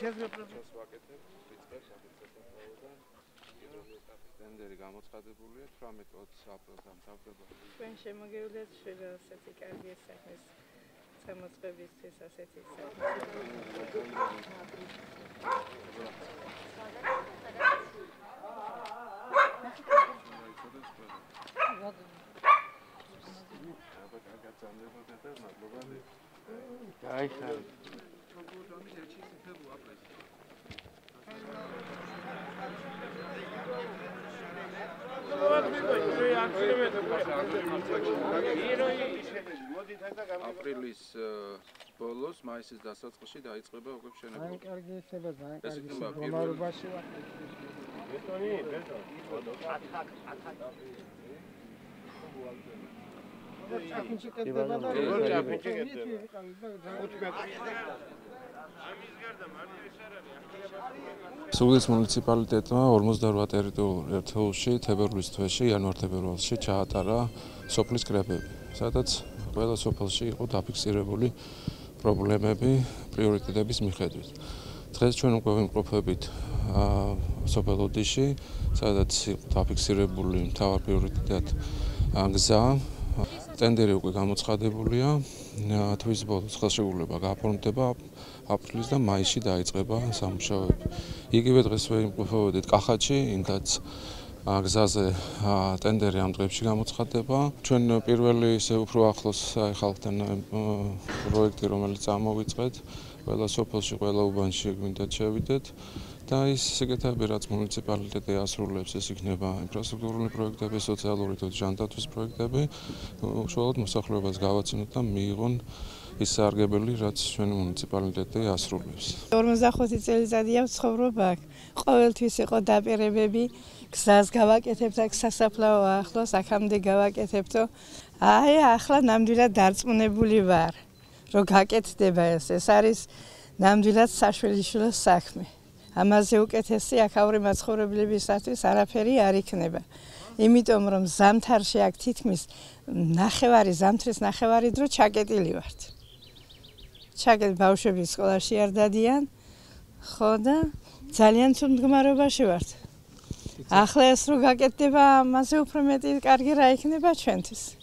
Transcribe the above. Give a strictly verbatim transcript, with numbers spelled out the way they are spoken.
ტენდერი გამოცხადებულია თვრამეტ ოცი აპრილს დამთავრდება. Ჩვენ შემოგევლეთ შვილო ასეთი კარგი საქმის გამოწყობისთვის ასეთი აპრილის ბოლოს, მაისის დასაწყისში დაიწყება უკვე მშენებლობა. აი კარგი ისება ძალიან ეს კარგი იქნება მდგომარეობაში ვარ. ბეტონი, ბეტონი. ჩაფინჩი კეთდება და როგორ ჩაფინჩი კეთდება? სულის მუნიციპალიტეტმა ორმოცდაოთხ ტერიტორიულ ერთეულში თებერვლის თვეში, იანვარ-თებერვალში ჩაატარა სოფლის კრებები, სადაც ყველა სოფელში იყო დაფიქსირებული პრობლემები პრიორიტეტების მიხედვით. დღეს ჩვენ უკვე ვიმყოფებით სოფელ ოდიში, სადაც იყო დაფიქსირებული მთავარ პრიორიტეტად გზა. ტენდერი უკვე გამოცხადებულია, თვის ბოლოს ხელშეკრულება გაფორმდება, აპრილის და მაისში დაიწყება სამუშაოები. იგივე დღეს ვიმყოფებით კახეთში, იმდაც გზაზე ტენდერი ამ დღეებში გამოცხადდება. ჩვენ პირველი ისე უფრო ახლოს ხალხთან პროექტი, რომელიც წამოვიწყეთ, ყველა სოფელში, ყველა უბანში გვინდათ შევიდეთ. და ის სიკეთეები, რაც მუნიციპალიტეტი ასრულებს, ეს იქნება ინფრასტრუქტურული პროექტები, სოციალური თუ ჯანდაცვის პროექტები, უშუალოდ მოსახლეობას გავაცნოთ და მიიღონ ის სარგებელი, რაც ჩვენი მუნიციპალიტეტი ასრულებს. ორმოცდახუთი წელიწადია ვცხოვრობ აქ. ყოველთვის იყო დაპირებები, გზას გავაკეთებთ, აქ სასაფლაო ახლოს, აქამდე გავაკეთებთო. აი, ახლა ნამდვილად დარწმუნებული ვარ, რომ გაკეთდება ეს. ეს არის ნამდვილად საშვილიშვილო საქმე. ამაზე უკეთესი აქაური მაცხოვრებლებისათვის არაფერი არ იქნება. იმიტომ რომ ზამთარში აქ თითქმის ნახევარი, ზამთრის ნახევარი დრო ჩაკეტილი ვართ. ჩაკეტ ბავშვები სკოლაში არ დადიან, ხო და ძალიან ცუდ მდგომარეობაში ვართ. ახლა ეს რო გაკეთდება, ამაზე უფრო მეტი კარგი რა იქნება ჩვენთვის.